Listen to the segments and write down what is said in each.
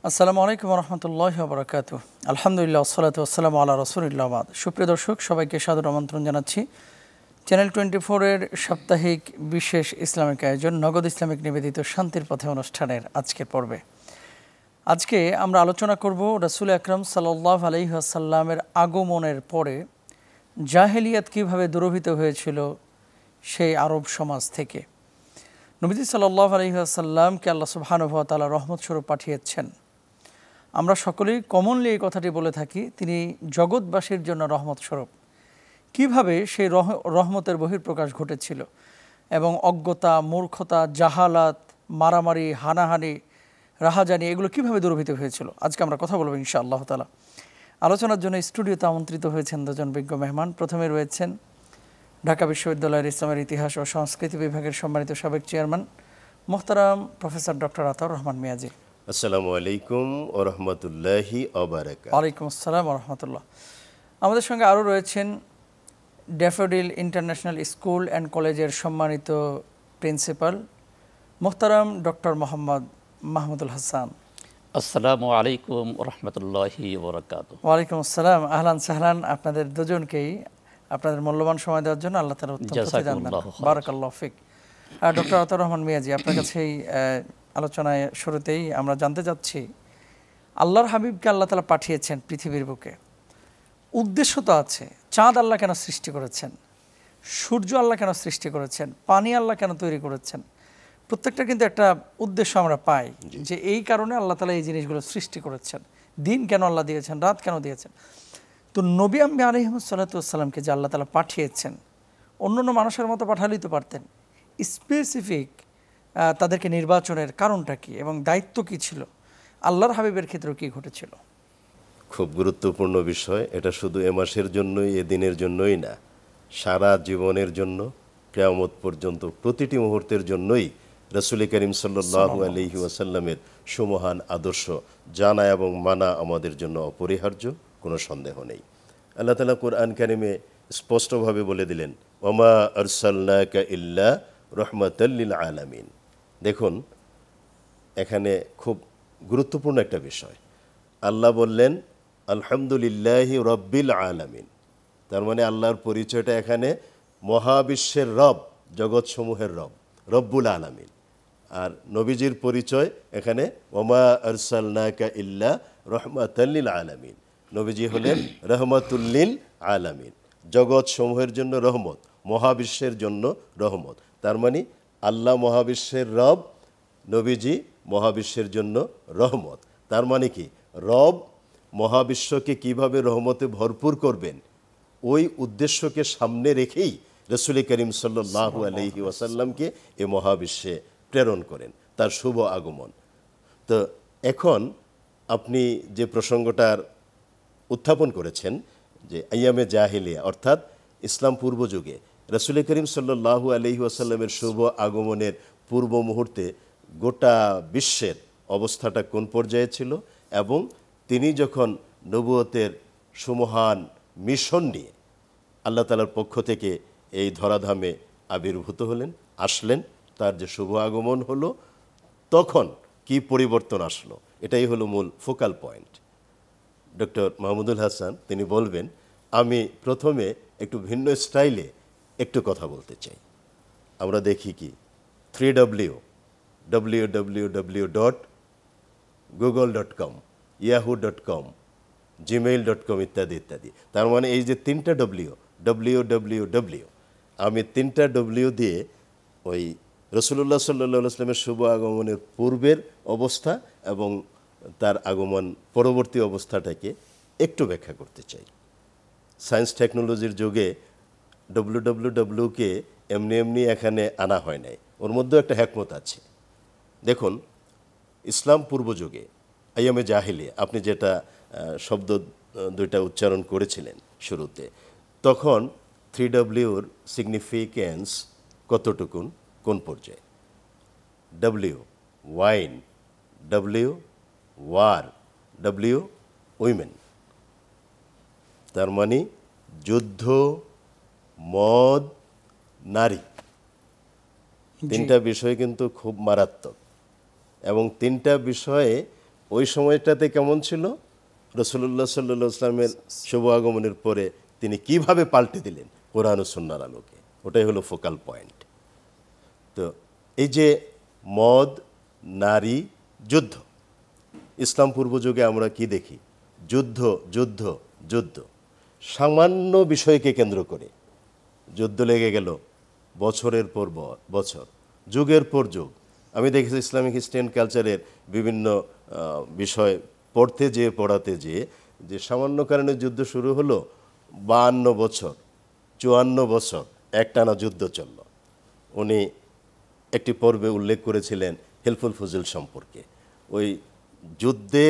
আসসালামু আলাইকুম রহমতুল্লাহি ওয়া বারাকাতুহু। আলহামদুলিল্লাহ ওয়াসসালাতু ওয়াসসালামু আলা রাসূলিল্লাহ বাদ। সুপ্রিয় দর্শক, সবাইকে সাদর আমন্ত্রণ জানাচ্ছি চ্যানেল 24-এর সাপ্তাহিক বিশেষ ইসলামিক আয়োজন নগদ ইসলামিক নিবেদিত শান্তির পথে অনুষ্ঠানের আজকের পর্বে। আজকে আমরা আলোচনা করব রাসূল আকরাম সাল্লাল্লাহু আলাইহি ওয়াসাল্লামের আগমনের পরে জাহেলিয়াত কীভাবে দূরীভূত হয়েছিল সেই আরব সমাজ থেকে। নবীজি সাল্লাল্লাহু আলাইহি ওয়াসাল্লামকে আল্লাহ সুবহানাহু ওয়া তাআলা রহমত স্বরূপ পাঠিয়েছেন। আমরা সকলেই কমনলি এই কথাটি বলে থাকি, তিনি জগৎবাসীর জন্য রহমত স্বরূপ। কীভাবে সেই রহমতের বহিঃপ্রকাশ ঘটেছিল এবং অজ্ঞতা, মূর্খতা, জাহালাত, মারামারি, হানাহানি, রাহাজানি এগুলো কীভাবে দূরীভূত হয়েছিল, আজকে আমরা কথা বলবো ইনশাআল্লাহ তাআলা। আলোচনার জন্য স্টুডিওতে আমন্ত্রিত হয়েছেন দুজন বিজ্ঞ মেহমান। প্রথমে রয়েছেন ঢাকা বিশ্ববিদ্যালয়ের ইসলামের ইতিহাস ও সংস্কৃতি বিভাগের সম্মানিত সাবেক চেয়ারম্যান মোহতারাম প্রফেসর ডক্টর আতাউর রহমান মিয়াজি। আসসালামু আলাইকুম ওয়া রাহমাতুল্লাহি ওয়া বারাকাতুহু। ওয়ালাইকুম আসসালাম ওয়া রাহমাতুল্লাহ। আমাদের সঙ্গে আরও রয়েছেন ড্যাফোডিল ইন্টারন্যাশনাল স্কুল অ্যান্ড কলেজের সম্মানিত প্রিন্সিপাল মোহতারাম ডক্টর মোহাম্মদ মাহমুদুল হাসান। আসসালামু আলাইকুম ওয়া রাহমাতুল্লাহি ওয়া বারাকাতুহু। ওয়ালাইকুম আসসালাম। আহলান সাহলান আপনাদের দুজনকেই আপনাদের মূল্যবান সময় দেওয়ার জন্য আল্লাহ তাআলা উত্তম প্রতিদান দান করুন। বারাকাল্লাহু ফিক। ডক্টর আতাউর রহমান মিয়াজি, আপনার কাছেই আলোচনায় শুরুতেই আমরা জানতে চাচ্ছি, আল্লাহর হাবিবকে আল্লাহ তাআলা পাঠিয়েছেন পৃথিবীর বুকে, উদ্দেশ্য তো আছে। চাঁদ আল্লাহ কেন সৃষ্টি করেছেন, সূর্য আল্লাহ কেন সৃষ্টি করেছেন, পানি আল্লাহ কেন তৈরি করেছেন, প্রত্যেকটা কিন্তু একটা উদ্দেশ্য আমরা পাই যে এই কারণে আল্লাহ তাআলা এই জিনিসগুলো সৃষ্টি করেছেন। দিন কেন আল্লাহ দিয়েছেন, রাত কেন দিয়েছেন। তো নবী আম্বি আলাইহিস সালাতু ওয়াস সালামকে যে আল্লাহ তাআলা পাঠিয়েছেন, অন্যান্য মানুষের মতো পাঠালেই তো পারতেন। স্পেসিফিক তাদেরকে নির্বাচনের কারণটা কি এবং দায়িত্ব কি ছিল, আল্লাহর হাবিবের ক্ষেত্রেও কি ঘটেছিল? খুব গুরুত্বপূর্ণ বিষয়। এটা শুধু এ মাসের জন্যই, এ দিনের জন্যই না, সারা জীবনের জন্য, কিয়ামত পর্যন্ত প্রতিটি মুহূর্তের জন্যই রাসূল করিম সাল্লাল্লাহু আলাইহি ওয়াসাল্লামের সুমহান আদর্শ জানা এবং মানা আমাদের জন্য অপরিহার্য, কোনো সন্দেহ নেই। আল্লাহ তাআলা কুরআন কারিমে স্পষ্টভাবে বলে দিলেন, ওমা আরসালনাকা ইল্লা রাহমাতাল লিল আলামিন। দেখুন, এখানে খুব গুরুত্বপূর্ণ একটা বিষয়। আল্লাহ বললেন আলহামদুলিল্লাহি রব্বিল আলামিন। তার মানে আল্লাহর পরিচয়টা এখানে মহাবিশ্বের রব, জগৎসমূহের রব, রব্বুল আলামিন। আর নবীজির পরিচয় এখানে ওমা আরসালনাকা ইল্লা রাহমাতাল লিল আলামিন। নবীজি হলেন রহমাতুল লিল আলামিন, জগৎসমূহের জন্য রহমত, মহাবিশ্বের জন্য রহমত। তার মানে আল্লাহ মহাবিশ্বের রব, নবীজি মহাবিশ্বের জন্য রহমত। তার মানে কি, রব মহাবিশ্বকে কিভাবে রহমতে ভরপুর করবেন, ওই উদ্দেশ্যকে সামনে রেখেই রাসূল করিম সাল্লাল্লাহু আলাইহি ওয়াসাল্লামকে এ মহাবিশ্বে প্রেরণ করেন, তার শুভ আগমন। তো এখন আপনি যে প্রসঙ্গটার উত্থাপন করেছেন যে আইয়ামে জাহেলিয়া, অর্থাৎ ইসলাম পূর্ব যুগে রাসূল করিম সাল্লাল্লাহু আলাইহি ওয়াসাল্লামের শুভ আগমনের পূর্ব মুহূর্তে গোটা বিশ্বের অবস্থাটা কোন পর্যায়ে ছিল এবং তিনি যখন নবুয়তের সুমহান মিশন নিয়ে আল্লাহ তাআলার পক্ষ থেকে এই ধরাধামে আবির্ভূত হলেন, আসলেন, তার যে শুভ আগমন হলো, তখন কি পরিবর্তন আসলো, এটাই হলো মূল focal point. Doctor Mahmudul Hasan তিনি বলবেন, আমি প্রথমে একটু ভিন্ন স্টাইলে একটু কথা বলতে চাই। আমরা দেখি কি 3W, www.google.com, yahoo.com, gmail.com ইত্যাদি ইত্যাদি। তার মানে এই যে তিনটা www, আমি তিনটা W দিয়ে ওই রাসূলুল্লাহ সাল্লাল্লাহু আলাইহি ওয়াসাল্লামের শুভ আগমনের পূর্বের অবস্থা এবং তার আগমন পরবর্তী অবস্থাটাকে একটু ব্যাখ্যা করতে চাই। সায়েন্স টেকনোলজির যুগে www-কে এমনি এমনি এখানে আনা হয় নাই, ওর মধ্যেও একটা হিকমত আছে। দেখুন, ইসলাম পূর্ব যুগে আইয়ামে জাহেলিয়া, আপনি যেটা শব্দ দুইটা উচ্চারণ করেছিলেন শুরুতে, তখন 3Wর সিগনিফিক্যান্স কতটুকুন, কোন পর্যায়ে? W wine, W war, W women. তার মানে যুদ্ধ, মদ, নারী, তিনটা বিষয় কিন্তু খুব মারাত্মক এবং তিনটা বিষয়ে ওই সময়টাতে কেমন ছিল, রাসূলুল্লাহ সাল্লাল্লাহু আলাইহি ওয়াসাল্লামের শুভ আগমনের পরে তিনি কিভাবে পাল্টে দিলেন কোরআন ও সুন্নাহর আলোকে, ওটাই হলো ফোকাল পয়েন্ট। তো এই যে মদ, নারী, যুদ্ধ, ইসলাম পূর্ব যুগে আমরা কি দেখি, যুদ্ধ যুদ্ধ যুদ্ধ, সামান্য বিষয়কে কেন্দ্র করে যুদ্ধ লেগে গেল বছরের পর বছর, যুগের পর যুগ। আমি দেখেছি ইসলামিক হিস্ট্রি অ্যান্ড কালচারের বিভিন্ন বিষয় পড়তে যেয়ে পড়াতে যেয়ে যে সামান্য কারণে যুদ্ধ শুরু হলো, 52 বছর 54 বছর একটানা যুদ্ধ চলল। উনি একটি পর্বে উল্লেখ করেছিলেন হেলফুল ফজল সম্পর্কে। ওই যুদ্ধের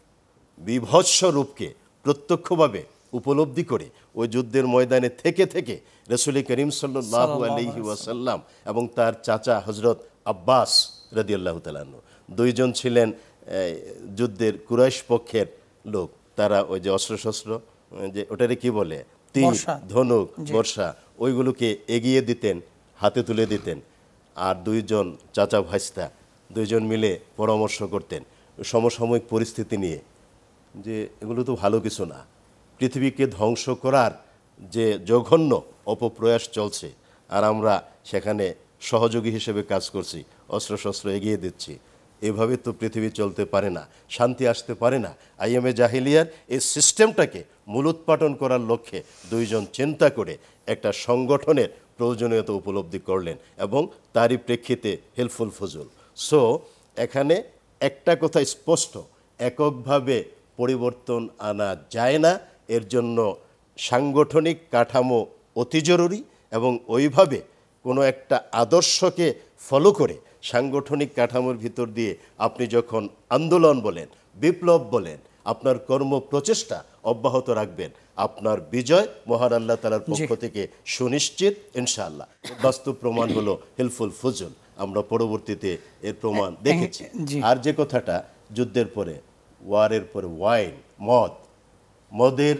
বিভৎস রূপকে প্রত্যক্ষভাবে উপলব্ধি করে ওই যুদ্ধের ময়দানে থেকে থেকে রাসূল করিম সাল্লাল্লাহু আলাইহি ওয়াসাল্লাম এবং তার চাচা হযরত আব্বাস রাদিয়াল্লাহু তাআলা আনহু দুইজন ছিলেন যুদ্ধের কুরাইশ পক্ষের লোক। তারা ওই যে অস্ত্রশস্ত্র, যে ওটারে কি বলে, তীর, ধনুক, বর্ষা, ওইগুলোকে এগিয়ে দিতেন, হাতে তুলে দিতেন। আর দুইজন চাচা ভাইস্তা দুইজন মিলে পরামর্শ করতেন সমসাময়িক পরিস্থিতি নিয়ে, যে এগুলো তো ভালো কিছু না, পৃথিবীকে ধ্বংস করার যে জঘন্য অপপ্রয়াস চলছে আর আমরা সেখানে সহযোগী হিসেবে কাজ করছি, অস্ত্রশস্ত্র এগিয়ে দিচ্ছি, এভাবে তো পৃথিবী চলতে পারে না, শান্তি আসতে পারে না। আইএমএ জাহিলিয়ার এই সিস্টেমটাকে মূলোৎপাটন করার লক্ষ্যে দুইজন চিন্তা করে একটা সংগঠনের প্রয়োজনীয়তা উপলব্ধি করলেন এবং তারই প্রেক্ষিতে হেলফুল ফজল। সো এখানে একটা কথা স্পষ্ট, এককভাবে পরিবর্তন আনা যায় না, এর জন্য সাংগঠনিক কাঠামো অতি জরুরি এবং ওইভাবে কোনো একটা আদর্শকে ফলো করে সাংগঠনিক কাঠামোর ভিতর দিয়ে আপনি যখন আন্দোলন বলেন, বিপ্লব বলেন, আপনার কর্ম প্রচেষ্টা অব্যাহত রাখবেন, আপনার বিজয় মহান আল্লাহ তাআলার পক্ষ থেকে সুনিশ্চিত ইনশাআল্লাহ। বাস্তব প্রমাণ হলো হেলফুল ফজল, আমরা পরবর্তীতে এর প্রমাণ দেখেছি। আর যে কথাটা যুদ্ধের পরে, ওয়ারের পরে ওয়াইন, মদ, মদের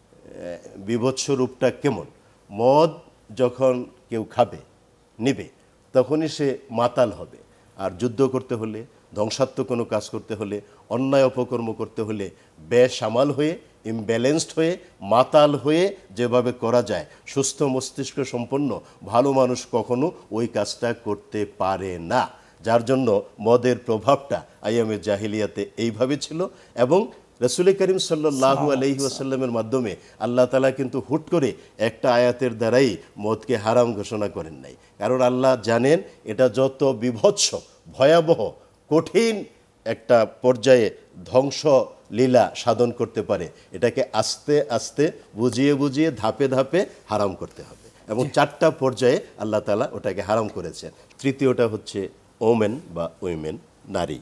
বিভৎস রূপটা কেমন, মদ যখন কেউ খাবে নেবে তখনই সে মাতাল হবে। আর যুদ্ধ করতে হলে, ধ্বংসাত্মক কোনো কাজ করতে হলে, অন্যায় অপকর্ম করতে হলে বেসামাল হয়ে, ইমব্যালেন্সড হয়ে, মাতাল হয়ে যেভাবে করা যায়, সুস্থ মস্তিষ্ক সম্পন্ন ভালো মানুষ কখনো ওই কাজটা করতে পারে না। যার জন্য মদের প্রভাবটা আইয়ামে জাহিলিয়াতে এইভাবে ছিল এবং রাসূল করিম সাল্লাল্লাহু আলাইহি ওয়াসাল্লামের মাধ্যমে আল্লাহ তাআলা কিন্তু হুট করে একটা আয়াতের দ্বারাই মদকে হারাম ঘোষণা করেন নাই। কারণ আল্লাহ জানেন এটা যত বিভৎস, ভয়াবহ, কঠিন একটা পর্যায়ে ধ্বংস লীলা সাধন করতে পারে, এটাকে আস্তে আস্তে বুঝিয়ে বুঝিয়ে ধাপে ধাপে হারাম করতে হবে এবং 4টা পর্যায়ে আল্লাহ তাআলা ওটাকে হারাম করেছেন। তৃতীয়টা হচ্ছে ওমেন বা উইমেন, নারী।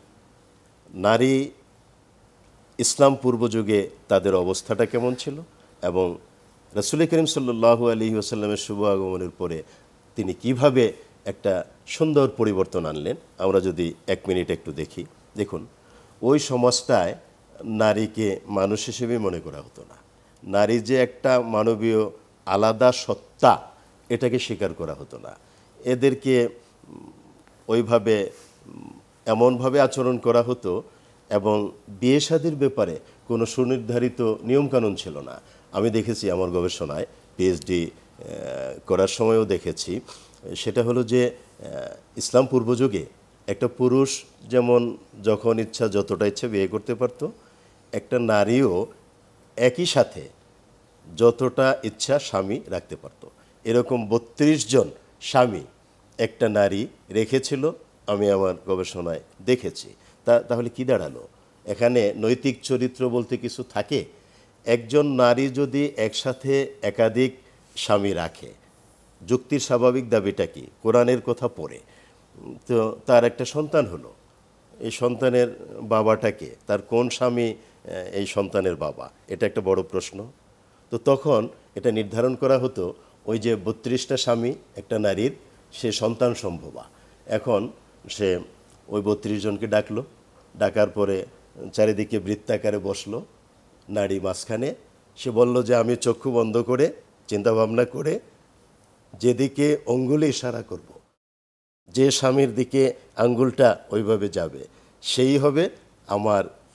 নারী ইসলাম পূর্ব যুগে তাদের অবস্থাটা কেমন ছিল এবং রাসূল করিম সাল্লাল্লাহু আলাইহি ওয়াসাল্লামের শুভ আগমনের পরে তিনি কিভাবে একটা সুন্দর পরিবর্তন আনলেন, আমরা যদি 1 মিনিট একটু দেখি। দেখুন, ওই সমাজটায় নারীকে মানুষ হিসেবেই মনে করা হতো না। নারী যে একটা মানবীয় আলাদা সত্তা, এটাকে স্বীকার করা হতো না। এদেরকে ওইভাবে এমনভাবে আচরণ করা হতো এবং বিয়ে শাদীর ব্যাপারে কোনো সুনির্ধারিত নিয়মকানুন ছিল না। আমি দেখেছি আমার গবেষণায়, পিএইচডি করার সময়ও দেখেছি, সেটা হলো যে ইসলাম পূর্ব যুগে একটা পুরুষ যেমন যখন ইচ্ছা যতটা ইচ্ছা বিয়ে করতে পারতো, একটা নারীও একই সাথে যতটা ইচ্ছা স্বামী রাখতে পারতো। এরকম 32 জন স্বামী একটা নারী রেখেছিল, আমি আমার গবেষণায় দেখেছি। তাহলে কি দাঁড়ালো, এখানে নৈতিক চরিত্র বলতে কিছু থাকে? একজন নারী যদি একসাথে একাধিক স্বামী রাখে, যুক্তির স্বাভাবিক দাবিটা কি? কোরআনের কথা পড়ে তো তার একটা সন্তান হলো, এই সন্তানের বাবাটাকে, তার কোন স্বামী এই সন্তানের বাবা, এটা একটা বড় প্রশ্ন। তো তখন এটা নির্ধারণ করা হতো ওই যে 32টা স্বামী একটা নারীর, সে সন্তান সম্ভবা। এখন সে ওই 32 জনকে ডাকলো, ডাকার পরে চারিদিকে বৃত্তাকারে বসলো, নারী মাঝখানে। সে বলল যে আমি চক্ষু বন্ধ করে চিন্তা ভাবনা করে যেদিকে অঙ্গুলে ইশারা করব, যে স্বামীর দিকে আঙ্গুলটা ওইভাবে যাবে, সেই হবে আমার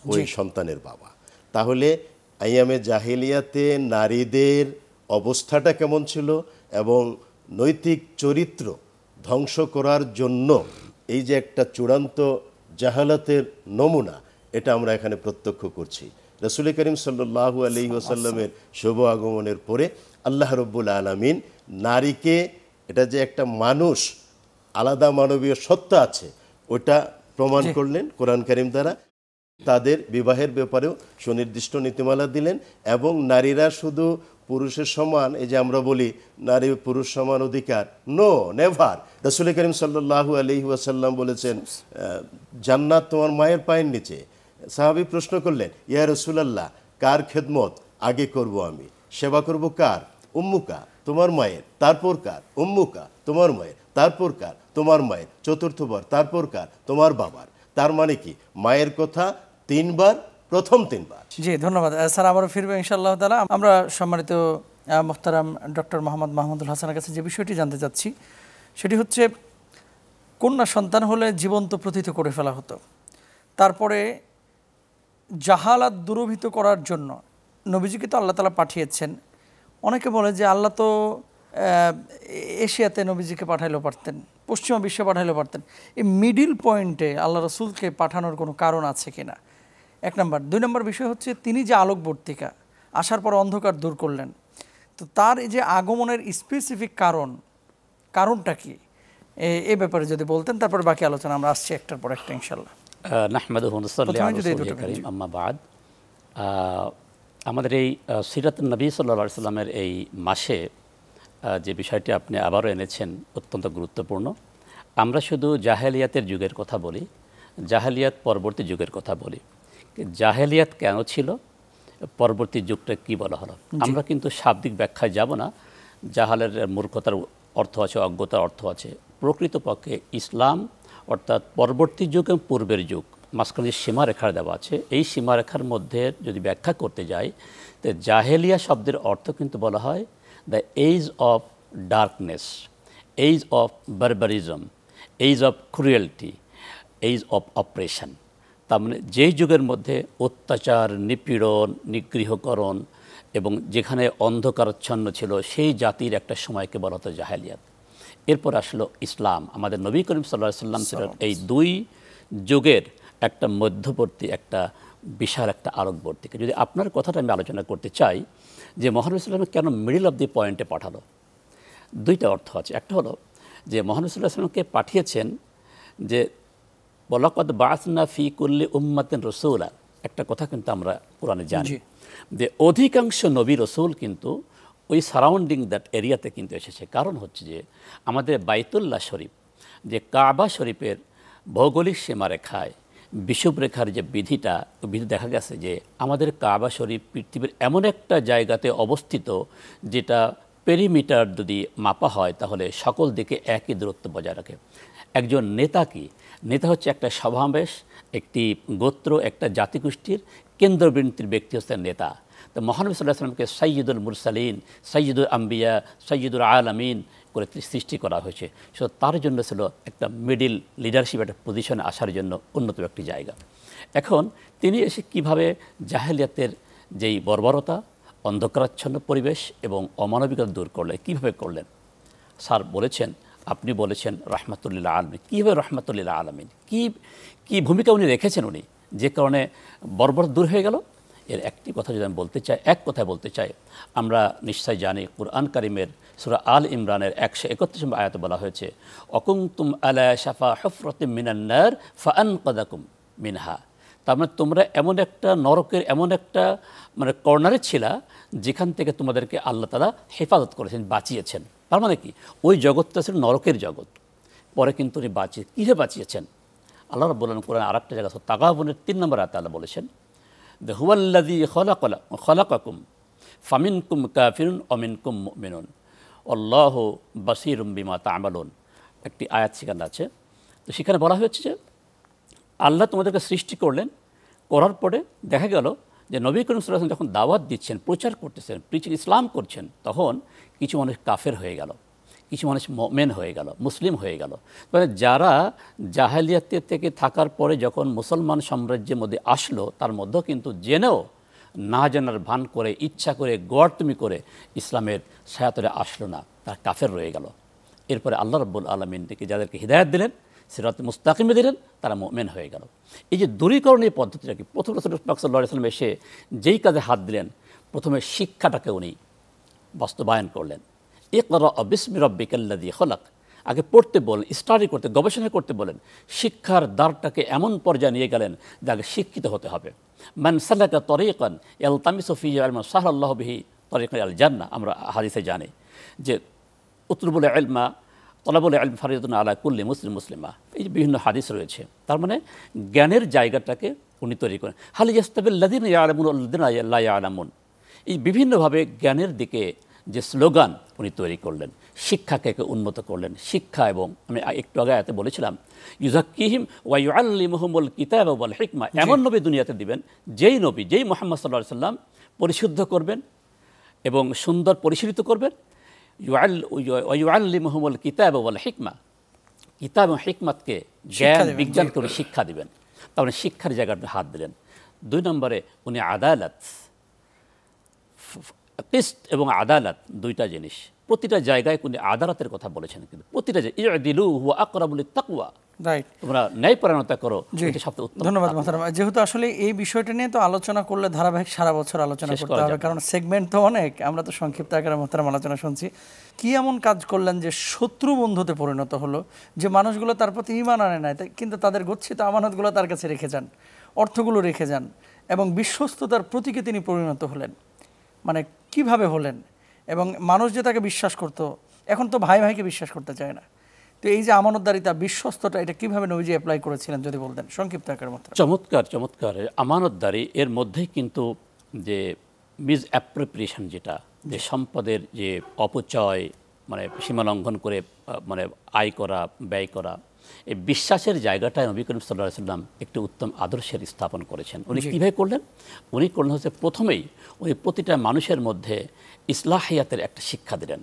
ওই সন্তানের বাবা। তাহলে আইয়ামে জাহিলিয়াতে নারীদের অবস্থাটা কেমন ছিল এবং নৈতিক চরিত্র ধ্বংস করার জন্য এই যে একটা চূড়ান্ত জাহালাতের নমুনা, এটা আমরা এখানে প্রত্যক্ষ করছি। রাসূল করিম সাল্লাল্লাহু আলাইহি ওয়াসাল্লামের শুভ আগমনের পরে আল্লাহ রাব্বুল আলামিন নারীকে, এটা যে একটা মানুষ, আলাদা মানবীয় সত্তা আছে, ওটা প্রমাণ করলেন কোরআন কারীম দ্বারা। তাদের বিবাহের ব্যাপারেও সুনির্দিষ্ট নীতিমালা দিলেন এবং নারীরা শুধু পুরুষের সমান, এই যে আমরা বলি নারী পুরুষ সমান অধিকার, নো নেভার। রাসূল করিম সাল্লাল্লাহু আলাইহি ওয়াসাল্লাম বলেছেন জান্নাত তোমার মায়ের পায়ের নিচে। সাহাবী প্রশ্ন করলেন, ইয়া রাসূলুল্লাহ, কার খেদমত আগে করব আমি? সেবা করব কার? উম্মুকা, তোমার মায়ের। তারপর কার? উম্মুকা, তোমার মায়ের। তারপর কার? তোমার মায়ের। চতুর্থবার তারপর কার? তোমার বাবার। তার মানে কি? মায়ের কথা 3 বার, প্রথম 3 বার। জি, ধন্যবাদ স্যার। আবারও ফিরবে ইনশাআল্লাহ তাআলা। আমরা সম্মানিত মুহতারাম ডক্টর মোহাম্মদ মাহমুদুল হাসানের কাছে যে বিষয়টি জানতে চাচ্ছি সেটি হচ্ছে, কন্যা সন্তান হলে জীবন্ত প্রথিত করে ফেলা হতো, তারপরে জাহালাত দূরীভূত করার জন্য নবীজিকে তো আল্লাহ তাআলা পাঠিয়েছেন। অনেকে বলে যে আল্লাহ তো এশিয়াতে নবীজিকে পাঠাইলেও পারতেন, পশ্চিমা বিশ্বে পাঠাইলেও পারতেন। এই মিডিল পয়েন্টে আল্লাহ রসুলকে পাঠানোর কোনো কারণ আছে কিনা, 1 নম্বর। 2 নম্বর বিষয় হচ্ছে, তিনি যে আলোকবর্তিকা, আসার পর অন্ধকার দূর করলেন, তো তার এই যে আগমনের স্পেসিফিক কারণটা কি, এই ব্যাপারে যদি বলতেন, তারপর বাকি আলোচনা আমরা আসছি একটার পর একটা ইনশাআল্লাহ। নাহমাদুহু ওয়া নুসাল্লি আলা রাসূলিল কারীম, আম্মা বাদ। আমাদের এই সিরাতুন নবী সাল্লাল্লাহু আলাইহি সাল্লামের এই মাসে যে বিষয়টি আপনি আবারও এনেছেন অত্যন্ত গুরুত্বপূর্ণ। আমরা শুধু জাহেলিয়াতের যুগের কথা বলি, জাহেলিয়াত পরবর্তী যুগের কথা বলি। জাহেলিয়াত কেন ছিল, পরবর্তী যুগটা কি বলা হলো, আমরা কিন্তু শাব্দিক ব্যাখ্যায় যাব না। জাহালের মূর্খতার অর্থ আছে, অজ্ঞতার অর্থ আছে। প্রকৃতপক্ষে ইসলাম অর্থাৎ পরবর্তী যুগ এবং পূর্বের যুগ, মাঝখানে যে সীমারেখার দেওয়া আছে, এই সীমারেখার মধ্যে যদি ব্যাখ্যা করতে যাই, তো জাহেলিয়া শব্দের অর্থ কিন্তু বলা হয় the age of darkness, age of barbarism, age of cruelty, age of operation. তার মানে যেই যুগের মধ্যে অত্যাচার, নিপীড়ন, নিগৃহকরণ এবং যেখানে অন্ধকারাচ্ছন্ন ছিল, সেই জাতির একটা সময়কে বলা হতো জাহেলিয়াত। এরপর আসলো ইসলাম। আমাদের নবী করিম সাল্লাল্লাহু আলাইহি ওয়াসাল্লাম ছিলেন এই 2 যুগের একটা মধ্যবর্তী, একটা বিশাল একটা আলোকবর্তিকা। যদি আপনার কথাটা আমি আলোচনা করতে চাই যে মহানবী সাল্লাল্লাহু আলাইহি ওয়াসাল্লাম কেন মিডল অফ দি পয়েন্টে পাঠালো, 2টা অর্থ আছে। একটা হলো যে মহানবী সাল্লাল্লাহু আলাইহি ওয়াসাল্লামকে পাঠিয়েছেন যে ওয়ালাকাদ বাআসনা ফি কুল্লি উম্মাতিন রাসূলা, একটা কথা কিন্তু আমরা কোরআনে জানি যে অধিকাংশ নবী রসুল কিন্তু ওই সারাউন্ডিং দ্যাট এরিয়াতে কিন্তু এসেছে। কারণ হচ্ছে যে আমাদের বাইতুল্লাহ শরীফ, যে কাবা শরীফের ভৌগোলিক সীমারেখায় বিষুবরেখার যে বিধিটা, বিধি দেখা গেছে যে আমাদের কাবা শরীফ পৃথিবীর এমন একটা জায়গাতে অবস্থিত যেটা পেরিমিটার যদি মাপা হয় তাহলে সকল দিকে একই দূরত্ব বজায় রাখে। একজন নেতা কি? নেতা হচ্ছে একটা সমাবেশ, একটি গোত্র, একটা জাতিগোষ্ঠীর কেন্দ্রবিন্দুর ব্যক্তি হচ্ছে নেতা। তো মহানবী সাল্লাল্লাহু আলাইহি ওয়াসাল্লামকে সাইয়্যিদুল মুরসালিন, সাইয়্যিদুল আম্বিয়া, সাইয়্যিদুল আলামিন করে সৃষ্টি করা হয়েছে। সো তার জন্য ছিল একটা মিডিল লিডারশিপ, একটা পজিশনে আসার জন্য অন্যতম একটি জায়গা। এখন তিনি এসে কিভাবে জাহেলিয়াতের যেই বর্বরতা, অন্ধকারাচ্ছন্ন পরিবেশ এবং অমানবিকতা দূর করলেন, কীভাবে করলেন? স্যার বলেছেন, আপনি বলেছেন রাহমাতুল্লিল আলামিন। কীভাবে রাহমাতুল্লিল আলামিন, কী ভূমিকা উনি রেখেছেন উনি, যে কারণে বর্বরতা দূর হয়ে গেল? এর একটি কথা যদি আমি বলতে চাই, এক কথায় বলতে চাই, আমরা নিশ্চয় জানি কুরআন কারীমের সূরা আল ইমরানের 131 নম্বর আয়াতে বলা হয়েছে, অকুনতুম আলা শাফা হুফরাতিম মিনান নার ফাআনকাযাকুম মিনহা। তার মানে তোমরা এমন একটা নরকের এমন একটা কর্নারে ছিলা যেখান থেকে তোমাদেরকে আল্লাহ তাআলা হেফাজত করেছেন, বাঁচিয়েছেন। তার মানে কি? ওই জগৎটা ছিল নরকের জগৎ, পরে কিন্তু উনি কীভাবে বাঁচিয়েছেন? আল্লাহ রাব্বুল আলামিন কোরআন আরেকটা জায়গা তাগাবুনের 3 নম্বর আয়াতে আল্লাহ বলেছেন, হুয়াল্লাযী খালাকাকুম ফামিনকুম কাফিরুন ওয়া মিনকুম মুমিনুন আল্লাহু বাসীরুম বিমা তা'মালুন। একটি আয়াত সেখানে আছে। তো সেখানে বলা হয়েছে যে আল্লাহ তোমাদেরকে সৃষ্টি করলেন, করার পরে দেখা গেল যে নবী করিম সাল্লাল্লাহু আলাইহি ওয়াসাল্লাম যখন দাওয়াত দিচ্ছেন, প্রচার করতেছেন, ইসলাম করছেন, তখন কিছু মানুষ কাফের হয়ে গেল। কিছু মানুষ মুমিন হয়ে গেল, মুসলিম হয়ে গেল। মানে যারা জাহেলিয়াতের থেকে থাকার পরে যখন মুসলমান সাম্রাজ্যের মধ্যে আসলো, তার মধ্যেও কিন্তু জেনেও না জানার ভান করে ইচ্ছা করে গোয়ার্তুমি করে ইসলামের ছায়াতলে আসলো না, তার কাফের রয়ে গেল। এরপরে আল্লাহ রাব্বুল আলামিন থেকে যাদেরকে হিদায়াত দিলেন, সিরাত মুস্তাকিমে দিলেন, তারা মুমিন হয়ে গেল। এই যে দূরীকরণের পদ্ধতিটা কি, প্রথম রাসূল পাক সাল্লাল্লাহু আলাইহি ওয়াসাল্লাম এসে যেই কাজে হাত দিলেন, প্রথমে শিক্ষাটাকে উনি বাস্তবায়ন করলেন। ইকরা বিসমি রাব্বিকাল্লাযী খলাক, আগে পড়তে বলেন, স্টাডি করতে, গবেষণা করতে বলেন। শিক্ষার দ্বারটাকে এমন পর্যায়ে নিয়ে গেলেন যে আগে শিক্ষিত হতে হবে। মান সালাকা তরিকান ইয়ালতামিসু ফীহি ইলমান সাহালাল্লাহু বিহি তরিকান আল জান্নাহ, আমরা হাদিসে জানি যে উতলুবুল ইলমা তলাবুল ইলম ফারিদাতুন আলা কুল্লি মুসলিম মুসলিমা, এই যে বিভিন্ন হাদিস রয়েছে। তার মানে জ্ঞানের জায়গাটাকে উনি তৈরি করেন। হাল ইয়াস্তাবিল্লাযীনা ইয়ালামুন ওয়াল্লাযীনা লা ইয়ালামুন, এই বিভিন্নভাবে জ্ঞানের দিকে যে স্লোগান উনি তৈরি করলেন, শিক্ষাকে উন্নত করলেন। শিক্ষা, এবং আমি একটু আগে আয়াতে বলেছিলাম ইউযাক্কিহিম ওয়া ইউআল্লিমুহুমুল কিতাবা ওয়াল হিকমা, এমন নবী দুনিয়াতে দিবেন যেই নবী, যেই মুহাম্মদ সাল্লাল্লাহু আলাইহি সাল্লাম পরিশুদ্ধ করবেন এবং সুন্দর পরিশীলিত করবেন। ওয়া ইউআল্লিমুহুমুল কিতাবা ওয়াল হিকমা, কিতাব এবং হিকমতকে জ্ঞান বিজ্ঞান করে শিক্ষা দিবেন। তারপরে শিক্ষার জায়গাটা হাত দিলেন। 2 নম্বরে উনি আদালত, কিসত এবং আদালত দুইটা জিনিস, প্রতিটা জায়গায় উনি আদালতের কথা বলেছেন। কিন্তু প্রতিটা ইউদিলু হুয়া আকরাবু লিত-তাকওয়া, রাইট, তোমরা ন্যায়পরায়ণতা করো, এটা সবচেয়ে উত্তম। ধন্যবাদ মোহতারাম। যেহেতু আসলে এই বিষয়টা নিয়ে তো আলোচনা করলে ধারাবাহিক সারা বছর আলোচনা করতে হবে, কারণ সেগমেন্ট তো অনেক, আমরা তো সংক্ষিপ্ত আকারে মোহতারাম আলোচনা শুনছি। কি এমন কাজ করলেন যে শত্রু বন্ধুতে পরিণত হলো, যে মানুষগুলো তার প্রতি ঈমান আনে নাই, কিন্তু তাদের গচ্ছিত আমানতগুলো তার কাছে রেখে যান, অর্থগুলো রেখে যান, এবং বিশ্বস্ততার প্রতীকে তিনি পরিণত হলেন। মানে কিভাবে হলেন? এবং মানুষ যে তাকে বিশ্বাস করতো, এখন তো ভাই ভাইকে বিশ্বাস করতে চায় না। তো এই যে আমানতদারিতা, বিশ্বস্ততা, এটা কিভাবে নবীজি অ্যাপ্লাই করেছিলেন যদি বলতেন সংক্ষিপ্ত আকারে মাত্র। চমৎকার চমৎকার আমানতদারি। এর মধ্যেই কিন্তু যে মিস অ্যাপ্রোপ্রিয়েশন, যেটা যে সম্পদের যে অপচয়, মানে সীমা লঙ্ঘন করে মানে আয় করা, ব্যয় করা, এই বিশ্বাসের জায়গাটায় নবী করিম সাল্লাল্লাহু আলাইহি ওয়াসাল্লাম একটি উত্তম আদর্শের স্থাপন করেছেন। উনি কীভাবে করলেন? উনি করলেন হচ্ছে প্রথমেই উনি প্রতিটা মানুষের মধ্যে ইসলাহিয়াতের একটা শিক্ষা দিলেন,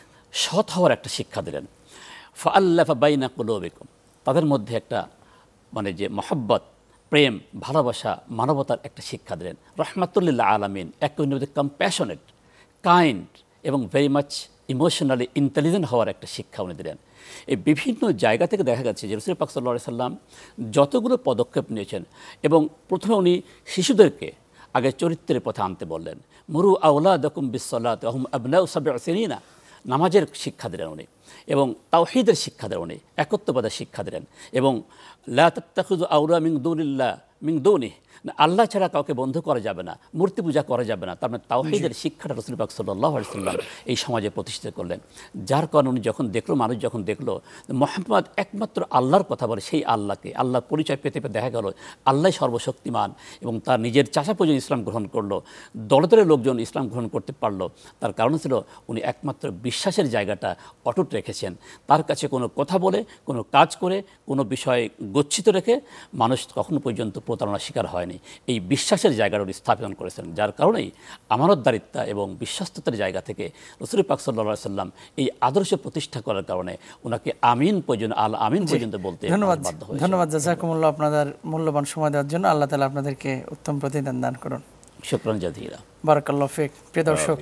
সৎ হওয়ার একটা শিক্ষা দিলেন। ফাআল্লাফা বাইনা কুলুবিকুম, তাদের মধ্যে একটা মানে যে মহব্বত, প্রেম, ভালোবাসা, মানবতার একটা শিক্ষা দিলেন। রহমাতুল্লিল আলামিন, এক মধ্যে কম্প্যাশনেট, কাইন্ড এবং ভেরি মাচ ইমোশনালি ইন্টেলিজেন্ট হওয়ার একটা শিক্ষা উনি দিলেন। এই বিভিন্ন জায়গা থেকে দেখা যাচ্ছে যে রাসূল পাক সাল্লাল্লাহু আলাইহি সাল্লাম যতগুলো পদক্ষেপ নিয়েছেন, এবং প্রথমে উনি শিশুদেরকে আগে চরিত্রের পথে আনতে বললেন। মুরু আওলাদাকুম বিসসালাতি ওয়া হুম আবনাউ সাব'i সিনিনা, নামাজের শিক্ষা দিলেন উনি, এবং তাওহীদের শিক্ষা দিলেন উনি, একত্ববাদের শিক্ষা দিলেন, এবং লা তাত্তাখিযু আওলিয়া মিন দুনিল্লাহ মিন দুনিহি, আল্লাহ ছাড়া কাউকে বন্ধু করা যাবে না, মূর্তি পূজা করা যাবে না। তার মানে তাওহীদের শিক্ষাটা রাসূল পাক সাল্লাল্লাহু আলাইহি ওয়াসাল্লাম এই সমাজে প্রতিষ্ঠিত করলেন। যার কারণে উনি যখন দেখলো, মানুষ যখন দেখলো মুহাম্মদ একমাত্র আল্লাহর কথা বলে, সেই আল্লাহকে, আল্লাহর পরিচয় পেতে পেতে দেখা গেল আল্লাহ সর্বশক্তিমান, এবং তার নিজের চাচা পর্যন্ত ইসলাম গ্রহণ করলো, দলে দলে লোকজন ইসলাম গ্রহণ করতে পারলো। তার কারণ ছিল উনি একমাত্র বিশ্বাসের জায়গাটা অটুট রেখেছেন। তার কাছে কোনো কথা বলে, কোনো কাজ করে, কোনো বিষয় গচ্ছিত রেখে মানুষ কখনো পর্যন্ত প্রতারণার শিকার হয়নি। এই বিশ্বাসের জায়গাটা উনি স্থাপন করেছেন, যার কারণেই আমানতদারিত্ব এবং বিশ্বস্ততার জায়গা থেকে রাসূল পাক সাল্লাল্লাহু আলাইহি ওয়াসাল্লাম এই আদর্শ প্রতিষ্ঠা করার কারণে ওনাকে আমিন পর্যন্ত, আল আমিন পর্যন্ত বলতে বাধ্য হয়েছে। ধন্যবাদ জাযাকুমুল্লাহ আপনাদের মূল্যবান সময় দেওয়ার জন্য। আল্লাহ তাআলা আপনাদেরকে উত্তম প্রতিদান দান করুন। শুকরান জাযীলা। বারাকাল্লাহু ফিক। প্রিয় দর্শক,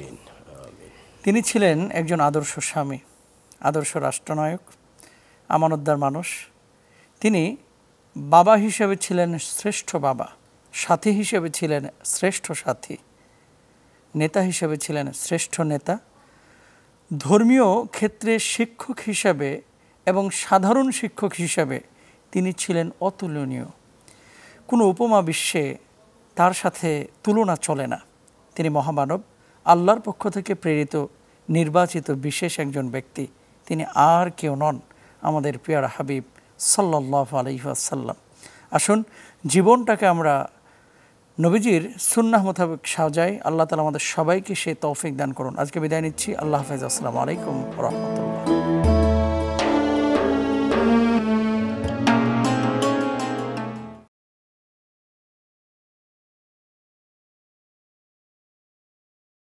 তিনি ছিলেন একজন আদর্শ স্বামী, আদর্শ রাষ্ট্রনায়ক, আমানতদার মানুষ। তিনি বাবা হিসেবে ছিলেন শ্রেষ্ঠ বাবা, সাথী হিসেবে ছিলেন শ্রেষ্ঠ সাথী, নেতা হিসেবে ছিলেন শ্রেষ্ঠ নেতা, ধর্মীয় ক্ষেত্রে শিক্ষক হিসাবে এবং সাধারণ শিক্ষক হিসাবে তিনি ছিলেন অতুলনীয়। কোনো উপমা বিশ্বে তার সাথে তুলনা চলে না। তিনি মহামানব, আল্লাহর পক্ষ থেকে প্রেরিত, নির্বাচিত বিশেষ একজন ব্যক্তি। তিনি আর কেউ নন, আমাদের প্রিয় হাবিব সাল্লাল্লাহু আলাইহি ওয়াসাল্লাম। আসুন জীবনটাকে আমরা নবীজির সুন্নাহ মোতাবেক সাজাই। আল্লাহ তাআলা আমাদের সবাইকে সেই তৌফিক দান করুন। আজকে বিদায় নিচ্ছি। আল্লাহ হাফেজ। আসসালামু আলাইকুম ওয়া রাহমাতুল্লাহ।